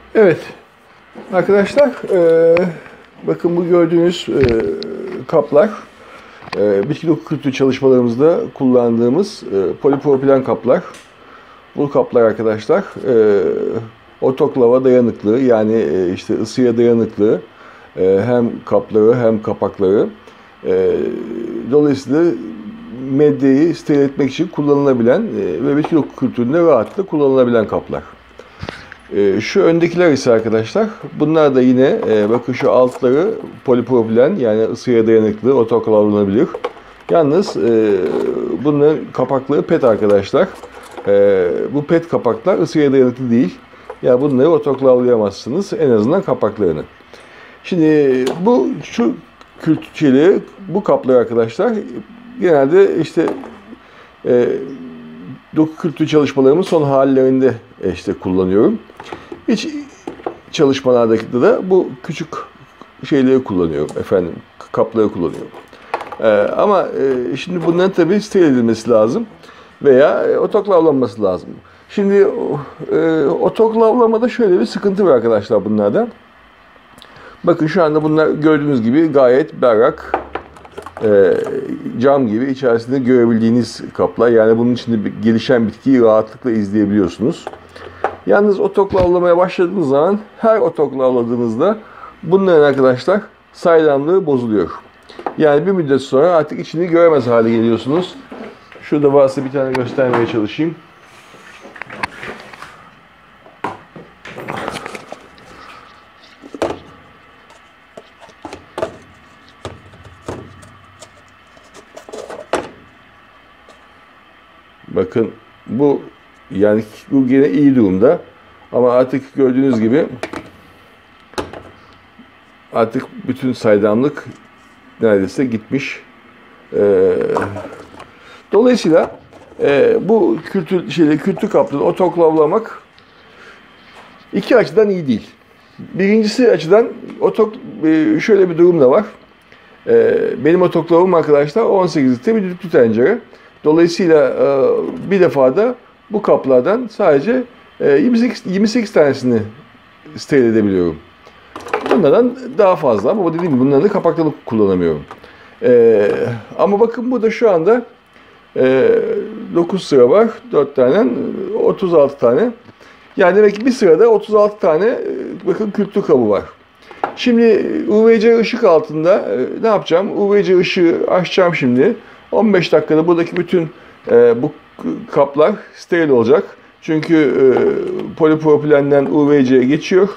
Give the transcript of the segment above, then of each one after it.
Evet arkadaşlar, bakın bu gördüğünüz kaplar bitki doku kültürü çalışmalarımızda kullandığımız polipropilen kaplar. Bu kaplar arkadaşlar otoklava dayanıklı, yani işte ısıya dayanıklı, hem kapları hem kapakları. Dolayısıyla medyayı steril etmek için kullanılabilen ve bitki doku kültüründe rahatlıkla kullanılabilen kaplar. Şu öndekiler ise arkadaşlar, bunlar da yine bakın şu altları polipropilen, yani ısıya dayanıklı, otoklavlanabilir. Yalnız bunların kapakları PET arkadaşlar. Bu PET kapaklar ısıya dayanıklı değil. Yani bunları otoklavlayamazsınız, en azından kapaklarını. Şimdi şu kültürleri, bu kapları arkadaşlar genelde işte doku kültürü çalışmalarımın son hallerinde işte kullanıyorum. İç çalışmalardaki de bu küçük şeyleri kullanıyorum efendim, kapları kullanıyorum. Ama şimdi bunların tabii steril edilmesi lazım veya otoklavlanması lazım. Şimdi otoklavlamada şöyle bir sıkıntı var arkadaşlar bunlardan. Bakın şu anda bunlar gördüğünüz gibi gayet berrak, cam gibi içerisinde görebildiğiniz kaplar. Yani bunun içinde gelişen bitkiyi rahatlıkla izleyebiliyorsunuz. Yalnız otoklavlamaya başladığınız zaman, her otoklavladığınızda bunların arkadaşlar saydamlığı bozuluyor. Yani bir müddet sonra artık içini göremez hale geliyorsunuz. Şurada varsa bir tane göstermeye çalışayım. Bakın bu, yani bu gene iyi durumda. Ama artık gördüğünüz gibi artık bütün saydamlık neredeyse gitmiş. Dolayısıyla bu kültür kaplarını otoklavlamak iki açıdan iyi değil. Birincisi açıdan şöyle bir durum da var. Benim otoklavım arkadaşlar 18 litre bir düdüklü tencere. Dolayısıyla bir defada bu kaplardan sadece 28 tanesini steril edebiliyorum. Bunlardan daha fazla, ama dediğim gibi bunların da kapaklarını kullanamıyorum. Ama bakın burada şu anda 9 sıra var, 4 tane, 36 tane. Yani demek ki bir sırada 36 tane bakın kültür kabı var. Şimdi UVC ışık altında ne yapacağım? UVC ışığı açacağım şimdi. 15 dakikada buradaki bütün bu kaplar steril olacak. Çünkü polipropilenden UVC'ye geçiyor.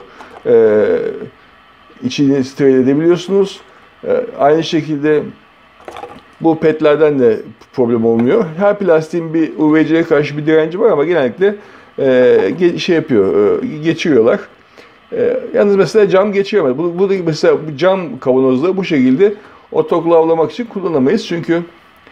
İçini steril edebiliyorsunuz. Aynı şekilde bu petlerden de problem olmuyor. Her plastiğin bir UVC'ye karşı bir direnci var ama genellikle geçiriyorlar. Yalnız mesela cam geçiremez. Buradaki mesela cam kavanozları bu şekilde otoklavlamak için kullanamayız. Çünkü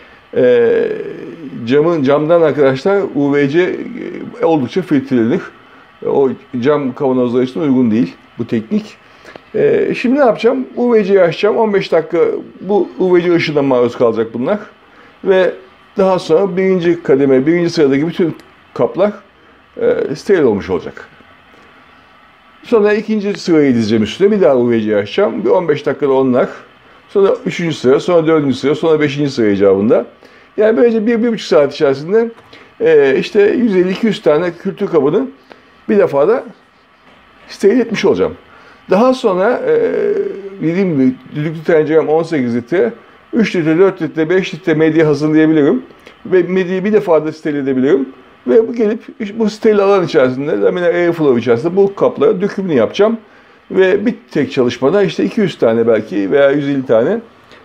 camdan arkadaşlar UVC oldukça filtrelenir. O cam kavanozlar için uygun değil bu teknik. Şimdi ne yapacağım? UVC'yi açacağım. 15 dakika bu UVC ışığına maruz kalacak bunlar. Ve daha sonra birinci sıradaki bütün kaplar steril olmuş olacak. Sonra ikinci sırayı dizeceğim üstüne. Bir daha UVC'yi açacağım. Bir 15 dakikada onlar. Sonra 3. sıra, sonra 4. sıra, sonra 5. sıra icabında. Yani böylece 1-1,5 saat içerisinde işte 150-200 tane kültür kabını bir defada steril etmiş olacağım. Daha sonra dediğim gibi düdüklü tencerem 18 litre, 3 litre, 4 litre, 5 litre medya hazırlayabilirim. Ve medyayı bir defada steril edebilirim. Ve gelip bu steril alan içerisinde, laminar airflow içerisinde bu kaplara dökümünü yapacağım. Ve bir tek çalışmada işte 200 tane belki veya 150 tane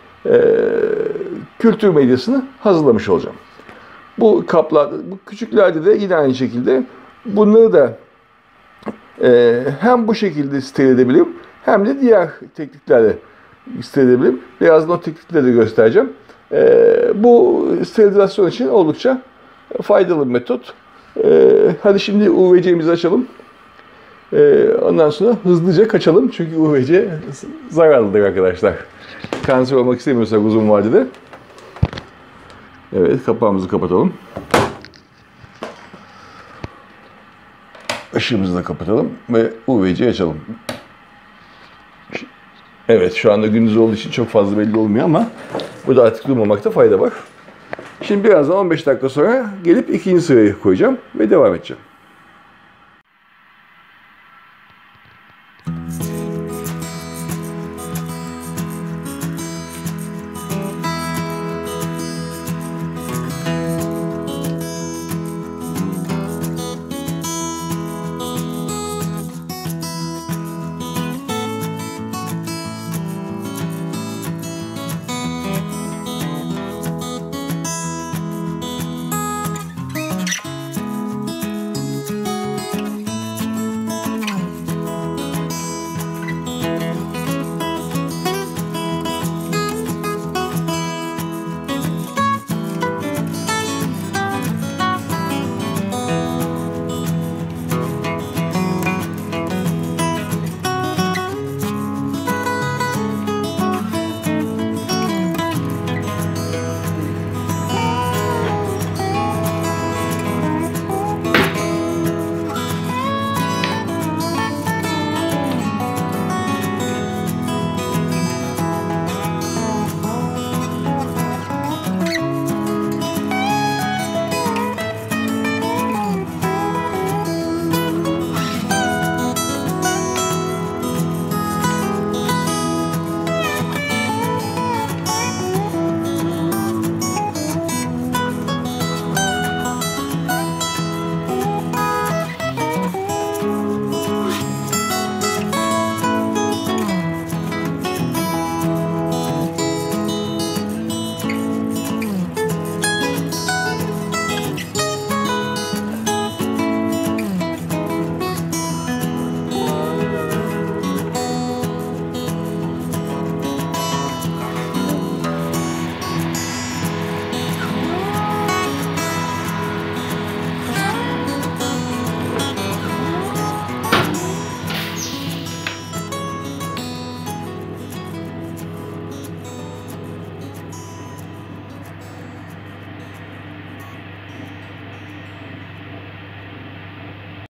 kültür medyasını hazırlamış olacağım. Bu kaplarda, bu küçüklerde de yine aynı şekilde bunları da hem bu şekilde steril edebilirim hem de diğer tekniklerle steril edebilirim. Birazdan o teknikleri de göstereceğim. Bu sterilizasyon için oldukça faydalı bir metot. Hadi şimdi UVC'mizi açalım. Ondan sonra hızlıca kaçalım. Çünkü UVC zararlıdır arkadaşlar. Kanser olmak istemiyorsak uzun vadede. Evet, kapağımızı kapatalım. ışığımızı da kapatalım ve UVC'yi açalım. Evet, şu anda gündüz olduğu için çok fazla belli olmuyor ama bu da artık durmamakta fayda var. Şimdi birazdan 15 dakika sonra gelip ikinci sırayı koyacağım ve devam edeceğim.